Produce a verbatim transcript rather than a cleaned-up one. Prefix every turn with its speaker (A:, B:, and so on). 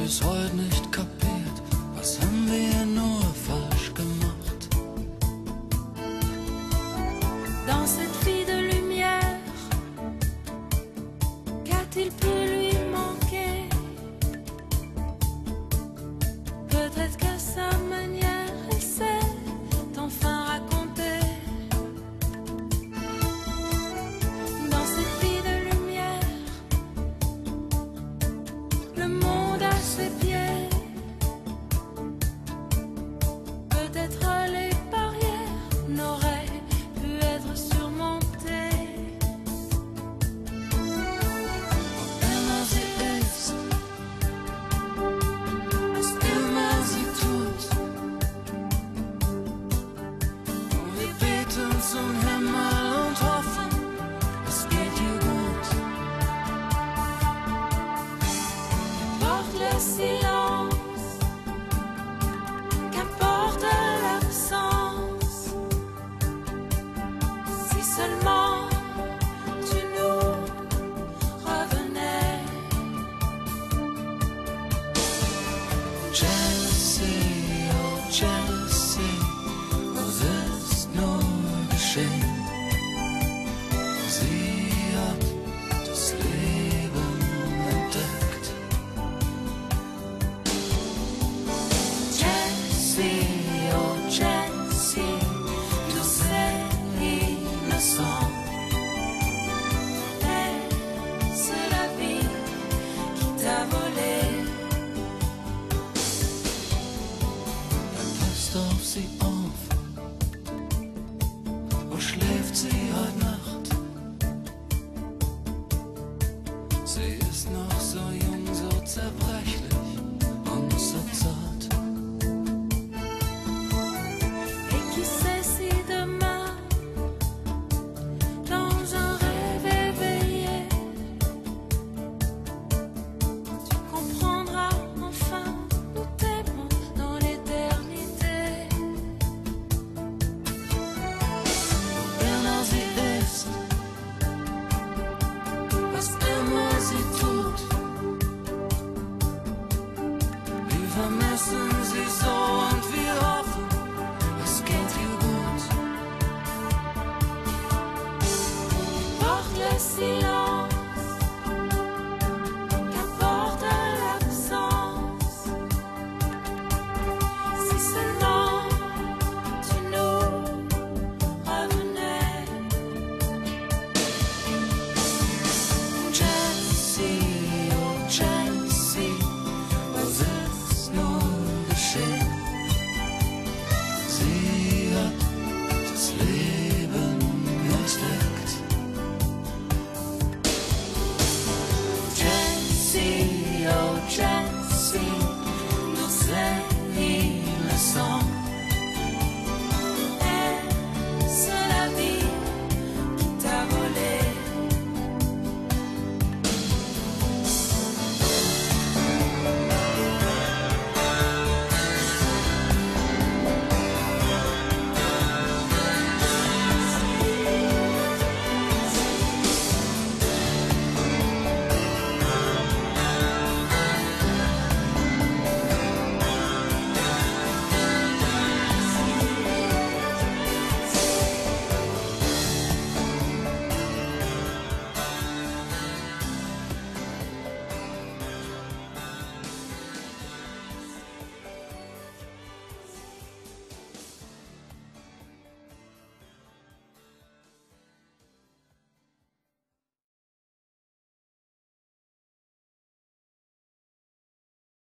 A: bis heute nicht kapiert, was haben wir nur falsch gemacht.
B: Dans cette vie de lumière, qu'a-t-il pu lui manquer? Peut-être qu'à sa manière, elle sait enfin raconter. Dans cette vie de lumière, le monde à ses pieds. Peut-être les barrières n'auraient pu être surmontées.
A: Immer sie ist, was immer sie tut. Und wir beten zum Himmel und hoffen, es geht ihr gut.
B: Porte le silence, qu'importe l'absence. Si seulement tu nous revenais.
A: Jealousy, oh Jealousy, was ist nur geschehen? Sie hat das Leben entdeckt.
B: Jealousy, oh Jealousy, tu sais innocent. Est-ce la vie qui t'a volé?
A: Passt auf sie auf, wo schläft sie heute Nacht? Sie ist noch so jung, so zerbrechlich und so zart.
B: Et qui sait si demain, dans un rêve éveillé, tu comprendras enfin, nous t'aimons dans l'éternité.
A: Immer sie ist, was immer sie tut. Wir vermissen sie so und wir hoffen, es geht ihr gut.
B: Porte le silence, qu'importe l'absence. Si seulement tu nous revenais.
A: Jealousy, oh Jealousy, was ist nur geschehen? Sie hat das Leben entdeckt.
B: Jealousy, oh Jealousy, nous c'est innocent.